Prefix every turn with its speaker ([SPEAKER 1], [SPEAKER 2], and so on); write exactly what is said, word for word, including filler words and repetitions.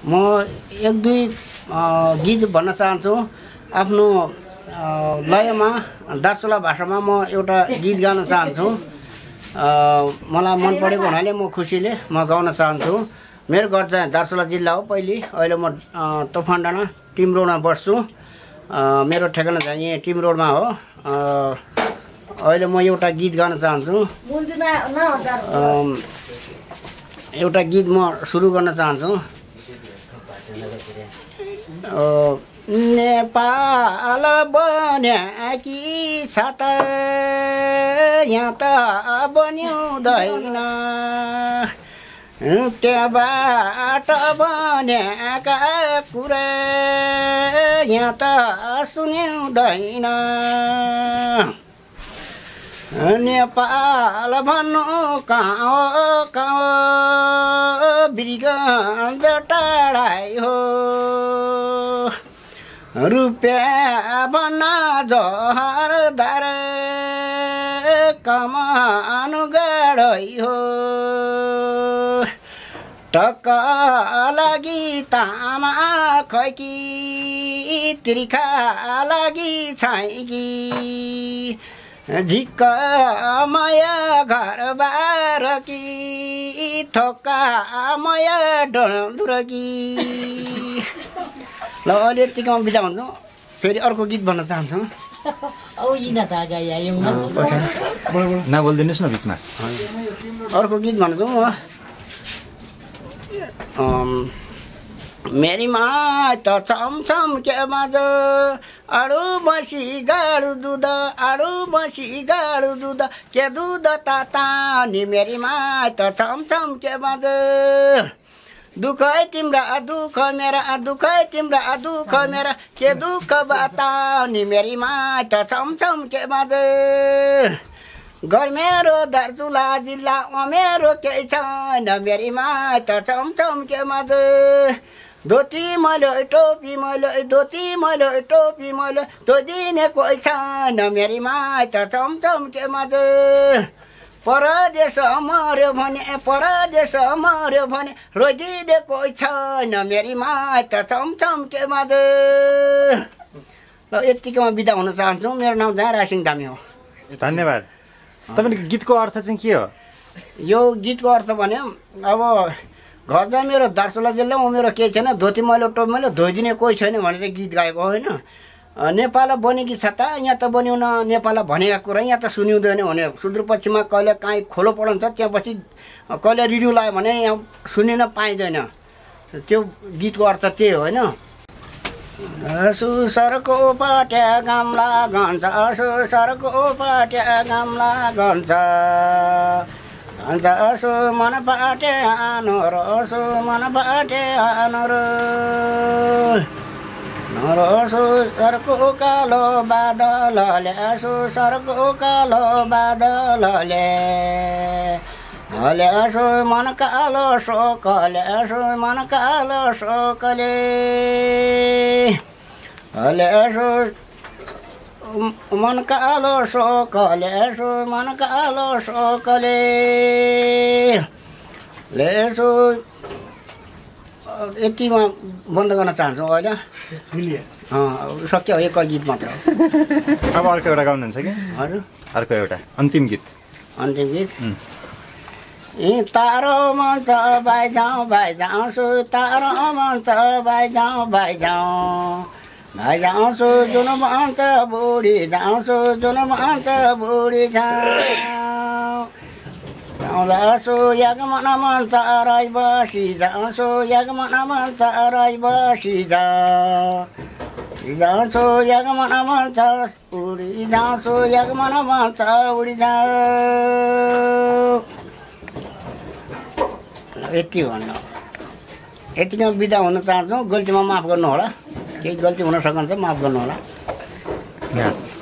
[SPEAKER 1] म एक दुई गीत भन्न चाहन्छु आफ्नो लयमा दार्चुला भाषामा म एउटा गीत गाउन चाहन्छु मलाई मन परेको हुनाले म खुसीले म गाउन चाहन्छु मेरो घर चाहिँ दार्चुला जिल्ला हो पहिले अहिले म तोफान डाँडा टिम रोडमा बस्छु मेरो ठेगाना चाहिँ यहाँ टिम रोडमा हो अहिले म एउटा गीत गाउन चाहन्छु एउटा गीत म सुरु गर्न चाहन्छु नेपाल बन्याकी छ त यहाँ त बन्युँदैन त्यहाँबाट बन्याका कुरा यहाँ त सुनिँदैन नेपाल भन्नु कहाँ हो कहाँ हो बिरगञ्ज टाढाइ हो रुपियाँ भन्न जहरदार कमानु गाडै हो टक्क लागि तामा खैकी तिर्खा लागि छाइकी झिक्क माया घरबार कि थोक्का माया डुरकी ल अहिले यतिकोमा बिदा हुन्छु फेरि अर्को गीत भन्न चाहन्छु
[SPEAKER 2] नबोलिदिनुहोस् न बिचमा
[SPEAKER 1] अर्को गीत भन्छु म मेरी माँ त छमछम के माझ आडु बसी गाडु दुध आडु बसी गाडु दुध के दुध ताता नि मेरी माँ त छमछम के माझ दुःख तिम्रा दुःख मेरा दुःख तिम्रा दुःख मेरा के दुःख बतानी मेरी माँ त छमछम के माझ घर मेरो दार्चुला जिल्ला मेरो केही छैन मेरी माँ त छमछम के माझ धोती मैले टोपी मैले धोती मैले टोपी मैले धोदिने कोही छैन मेरी माँ त छमछम के माझ परदेश मर्यो भने परदेश मर्यो भने रोइदिने कोही छैन मेरी माँ त छमछम के माझ ल यतिकोमा बिदा हुन चाहन्छु मेरो नाम चाहिँ रासिङ धामी हो
[SPEAKER 2] धन्यवाद तपाईँको गीतको अर्थ चाहिँ के हो
[SPEAKER 1] यो गीतको अर्थ भने अब घर चाहिँ मेरो दार्चुला जिल्लामा मेरो केही छैन धोती मैले टोपी मैले धोइदिने कोही छैन भनेर गीत गाएको होइन नेपाल बनेकी छ त यहाँ त बन्यौँ न नेपाल भनेका कुरा यहाँ त सुनिँदैन भने सुदूरपश्चिममा कहिले काहीँ खोलो पढाउँछ त्यहाँपछि कहिले रेडियो लगायो भने यहाँ सुनिन पाइँदैन त्यो गीतको अर्थ त्यही हो होइन सुसरको पाट्या गामला गन्छ सुसरको पाट्या गामला गन्छ गन्छ सु मन पाट्या आनोर सु मन पाट्या आनोर नरसो सरको कालो बादलले सो सरको कालो बादलले हले सो मन कालो शोकले सो मन कालो शोकले हले सो मन कालो शोकले सो मन कालो शोकले लेसो यतिमा बन्द गर्न चाहन्छु अहिले सक्यो एक गीत मात्र
[SPEAKER 2] अब अर्को एउटा गाउनुहुन्छ कि
[SPEAKER 1] हजुर
[SPEAKER 2] अर्को एउटा अन्तिम गीत
[SPEAKER 1] अन्तिम गीत ए तारो मन्छ बाई जाउँ बाई जाउँ सु तारो मन्छ बाई जाउँ बाई जाउँ बाई जाउँछु जुन भन्छ बुढी जाउँछु जुन भन्छ बुढी जाउँ जाउँछु याग मन मन्छ राई बसी जाउँछु याग मन मन्छ राई बसी जाउँ जाउँछु याग मन मन्छ उडी जाउँछु याग मन मन्छ उडी जाउँ यति भन्नु यतिमा बिदा हुन चाहन्छु गल्तीमा माफ गर्नु होला केही गल्ती हुन सक्छ माफ गर्नु होला
[SPEAKER 2] यस